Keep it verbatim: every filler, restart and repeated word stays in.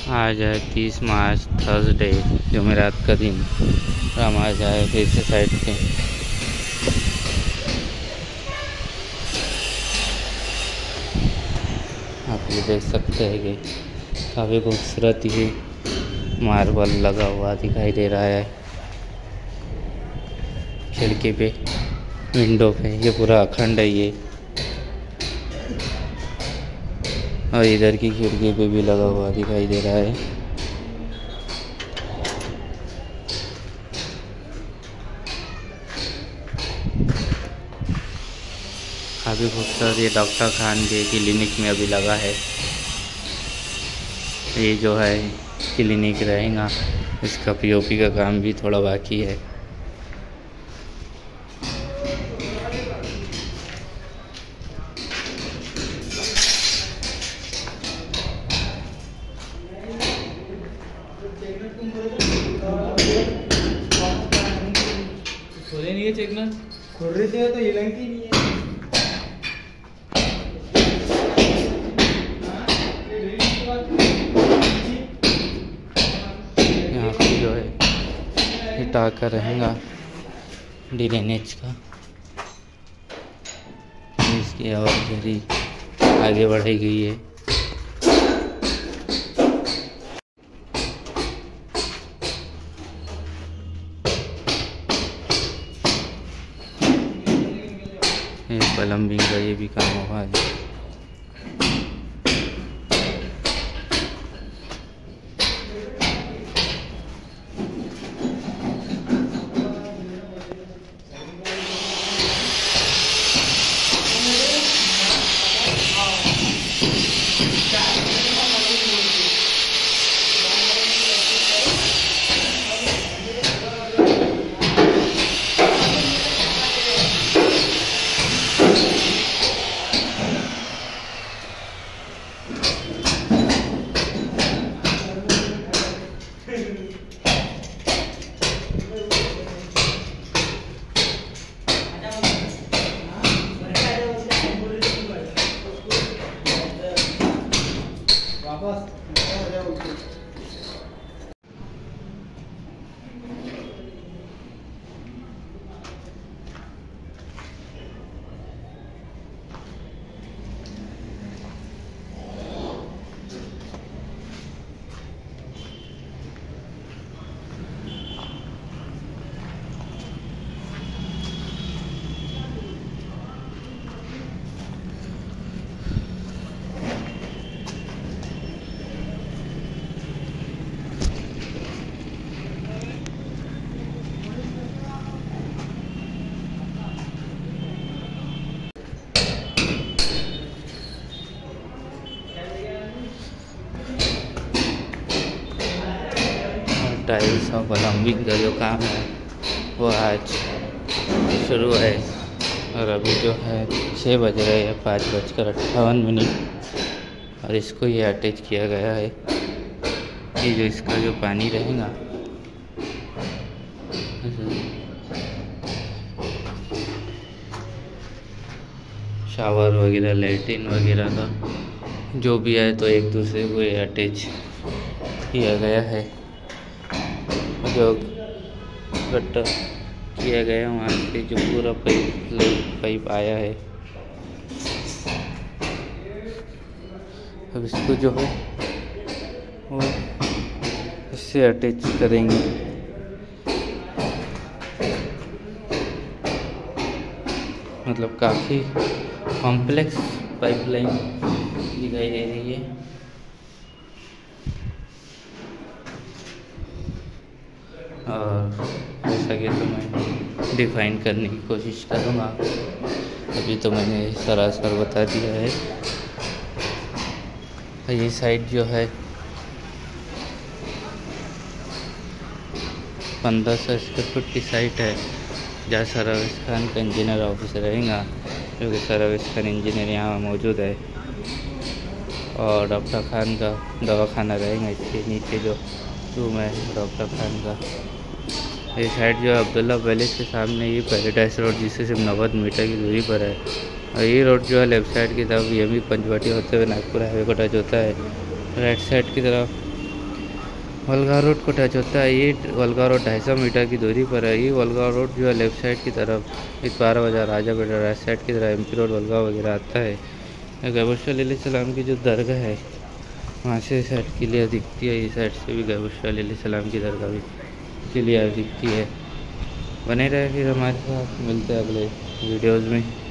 आज है तीस मार्च थर्सडे, जुमेरात का दिन। हम आज आए फिर से साइड पे। आप ये देख सकते हैं कि काफ़ी खूबसूरत ही मार्बल लगा हुआ दिखाई दे रहा है खिड़की पे, विंडो पे। ये पूरा अखंड है ये, और इधर की खिड़की पे भी लगा हुआ दिखाई दे रहा है। काफ़ी खूबसूरत ये डॉक्टर खान के क्लिनिक में अभी लगा है। ये जो है क्लिनिक रहेगा, इसका पीओपी का काम भी थोड़ा बाकी है। खोले नहीं है चेकना, खोल रहे थे तो ये लंकी नहीं है। यहाँ पे जो है ये टाका रहेगा ड्रेनेज का, इसकी आवाज़ आगे बढ़ाई गई है। प्लम्बिंग का ये भी काम हुआ है। टाइल्स और प्लम्बिंग का जो काम है वो आज शुरू है, और अभी जो है छः बज रहे हैं, पाँच बजकर अट्ठावन मिनट और इसको ये अटैच किया गया है। ये जो इसका जो पानी रहेगा शावर वगैरह, लैट्रिन वगैरह का जो भी है, तो एक दूसरे को ये अटैच किया गया है। जो गट्टा किया गया वहाँ से जो पूरा पाइप पाइप आया है, अब इसको जो है वो इससे अटैच करेंगे। मतलब काफ़ी कॉम्प्लेक्स पाइपलाइन दिखाई दे रही है। और जैसा कि तो मैं डिफाइन करने की कोशिश करूँगा, अभी तो मैंने सरासर बता दिया है। ये साइड जो है पंद्रह सौ स्क्वायर फुट की साइट है, जहाँ सरवेश खान का इंजीनियर ऑफिस रहेगा, क्योंकि सरवेश खान इंजीनियर यहाँ मौजूद है। और डॉक्टर खान का दवाखाना रहेगा इसके नीचे जो रूम है डॉक्टर खान का। ये साइड जो अब्दुल्ला पैलेस के सामने ये पैराडाइज रोड, जिससे सिर्फ नब्बे मीटर की दूरी पर है। और ये रोड जो है लेफ्ट साइड की तरफ यमी पंचवटी होते हुए नागपुर हाईवे को टच होता है। राइट साइड की तरफ वलगा रोड को टच होता है। ये वलगा रोड ढाई सौ मीटर की दूरी पर है। ये वलगा रोड जो है लेफ्ट साइड की तरफ इस बारह बाजार राजा बेटा राइट साइड की तरफ एम पी रोड वलगा वगैरह आता है। गैबुशा सलाम की जो दरगाह है वहाँ से साइड क्लियर दिखती है। इस साइड से भी गैबुशा सलाम की दरगाह भी क्लियर दिखती है। बने रहे फिर हमारे साथ, मिलते हैं अगले वीडियोज़ में।